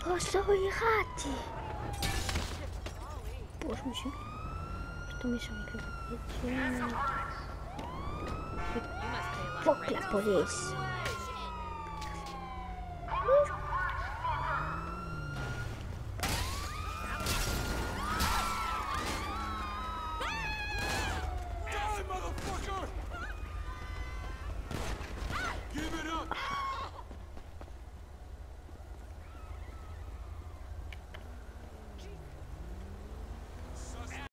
Cosa voi ratti? Боже мой, что мешает? Fuck la police.